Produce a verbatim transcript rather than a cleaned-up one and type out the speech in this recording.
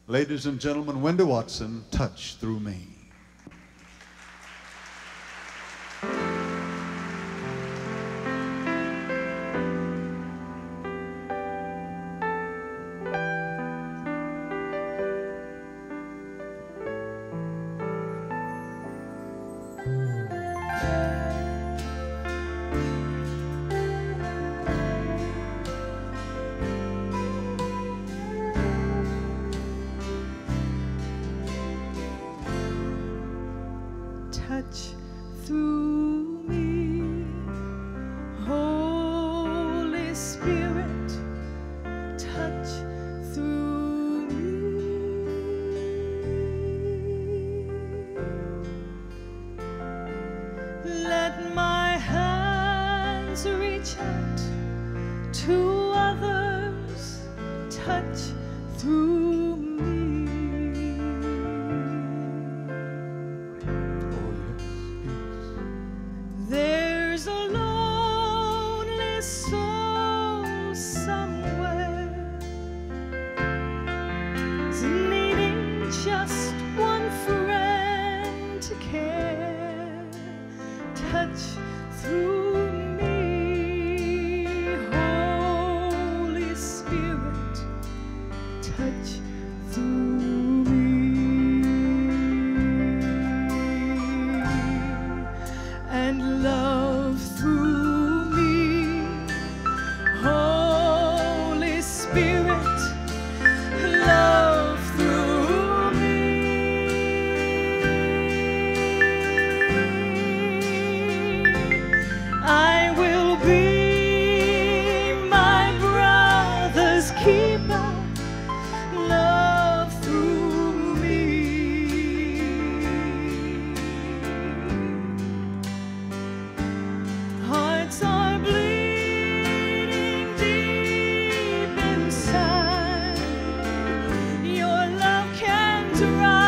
Ladies and gentlemen, Wendy Watson, Touch Through Me. Touch through me, Holy Spirit, touch through me. Let my hands reach out to others, touch through just one friend to care, touch through me, Holy Spirit, touch through me, and love through me, Holy Spirit, love through I will be my brother's keeper, love through me. Hearts are bleeding deep inside, your love can dry